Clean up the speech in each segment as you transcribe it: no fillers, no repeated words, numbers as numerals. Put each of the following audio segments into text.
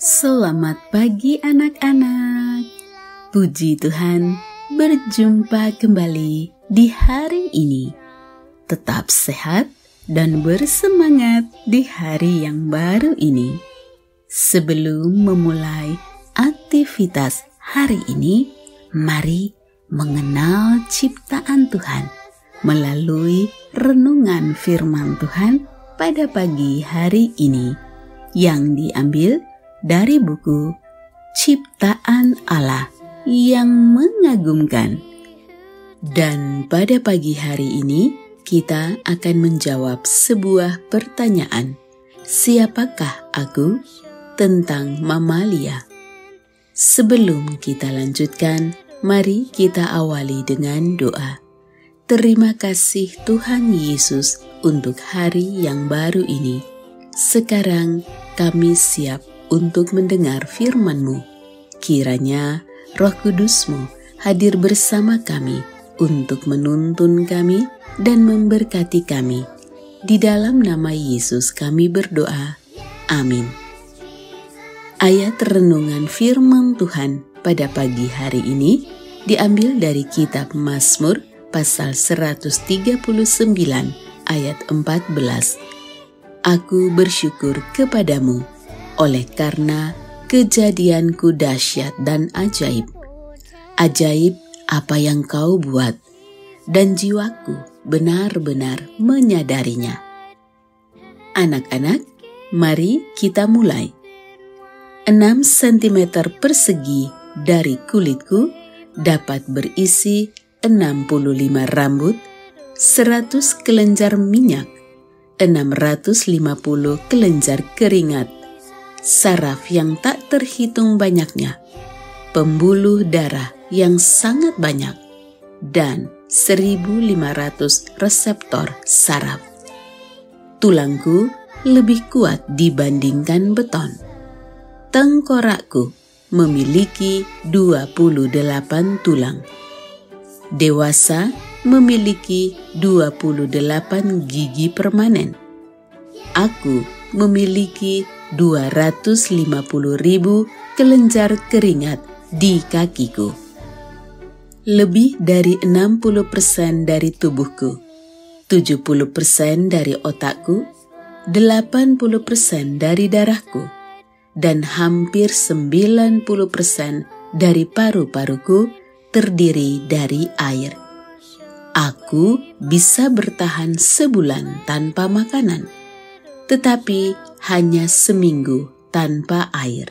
Selamat pagi anak-anak. Puji Tuhan, berjumpa kembali di hari ini. Tetap sehat dan bersemangat di hari yang baru ini. Sebelum memulai aktivitas hari ini, mari mengenal ciptaan Tuhan melalui renungan firman Tuhan pada pagi hari ini yang diambil dari buku Ciptaan Allah yang Mengagumkan. Dan pada pagi hari ini kita akan menjawab sebuah pertanyaan. Siapakah aku? Tentang mamalia. Sebelum kita lanjutkan, mari kita awali dengan doa. Terima kasih Tuhan Yesus untuk hari yang baru ini. Sekarang kami siap untuk mendengar firman-Mu. Kiranya Roh Kudus-Mu hadir bersama kami untuk menuntun kami dan memberkati kami. Di dalam nama Yesus kami berdoa. Amin. Ayat renungan firman Tuhan pada pagi hari ini diambil dari kitab Mazmur pasal 139 ayat 14. Aku bersyukur kepadamu oleh karena kejadianku dahsyat dan ajaib. Ajaib apa yang kau buat, dan jiwaku benar-benar menyadarinya. Anak-anak, mari kita mulai. 6 cm persegi dari kulitku dapat berisi 65 rambut, 100 kelenjar minyak, 650 kelenjar keringat, saraf yang tak terhitung banyaknya, pembuluh darah yang sangat banyak, dan 1.500 reseptor saraf. Tulangku lebih kuat dibandingkan beton. Tengkorakku memiliki 28 tulang. Dewasa memiliki 28 gigi permanen. Aku memiliki 250.000 kelenjar keringat di kakiku. Lebih dari 60% dari tubuhku, 70% dari otakku, 80% dari darahku, dan hampir 90% dari paru-paruku terdiri dari air. Aku bisa bertahan sebulan tanpa makanan, tetapi hanya seminggu tanpa air.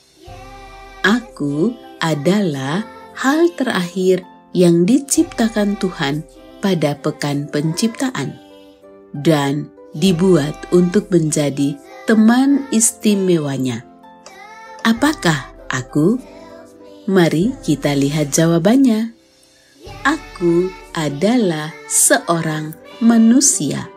Aku adalah hal terakhir yang diciptakan Tuhan pada pekan penciptaan dan dibuat untuk menjadi teman istimewanya. Apakah aku? Mari kita lihat jawabannya. Aku adalah seorang manusia.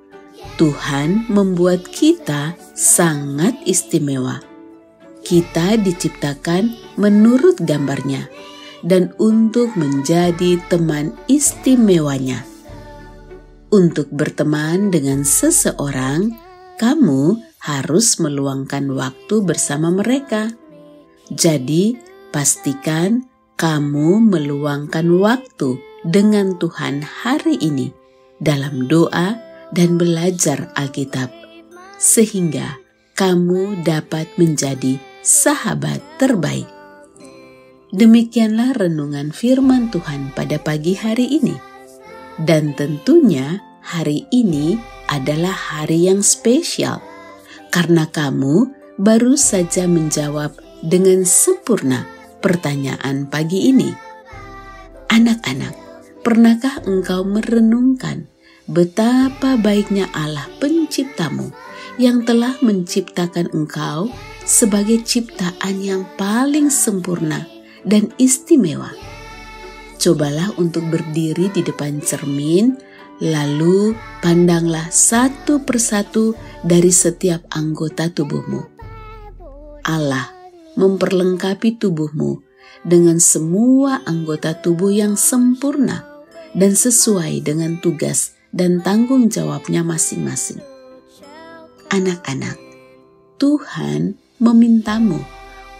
Tuhan membuat kita sangat istimewa. Kita diciptakan menurut gambarnya dan untuk menjadi teman istimewanya. Untuk berteman dengan seseorang, kamu harus meluangkan waktu bersama mereka. Jadi, pastikan kamu meluangkan waktu dengan Tuhan hari ini dalam doa dan belajar Alkitab, sehingga kamu dapat menjadi sahabat terbaik. Demikianlah renungan firman Tuhan pada pagi hari ini. Dan tentunya hari ini adalah hari yang spesial, karena kamu baru saja menjawab dengan sempurna pertanyaan pagi ini. Anak-anak, pernahkah engkau merenungkan betapa baiknya Allah penciptamu yang telah menciptakan engkau sebagai ciptaan yang paling sempurna dan istimewa? Cobalah untuk berdiri di depan cermin, lalu pandanglah satu persatu dari setiap anggota tubuhmu. Allah memperlengkapi tubuhmu dengan semua anggota tubuh yang sempurna dan sesuai dengan tugas dan tanggung jawabnya masing-masing. Anak-anak, Tuhan memintamu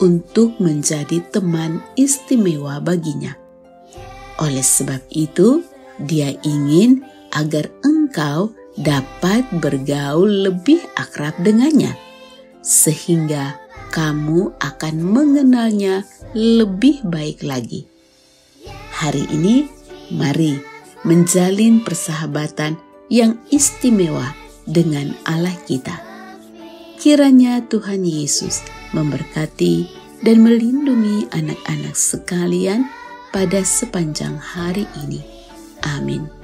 untuk menjadi teman istimewa baginya. Oleh sebab itu, Dia ingin agar engkau dapat bergaul lebih akrab dengannya, sehingga kamu akan mengenalnya lebih baik lagi. Hari ini, mari menjalin persahabatan yang istimewa dengan Allah kita. Kiranya Tuhan Yesus memberkati dan melindungi anak-anak sekalian pada sepanjang hari ini. Amin.